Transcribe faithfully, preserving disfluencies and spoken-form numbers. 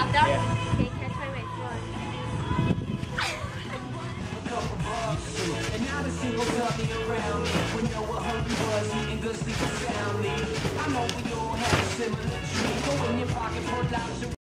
down. Yeah. Okay, catch my weight. Come on. And now the single dummy around me. We know what hungry was, eating good, sleeping soundly. I know we all have a similar dream. Go in your pocket, pull out your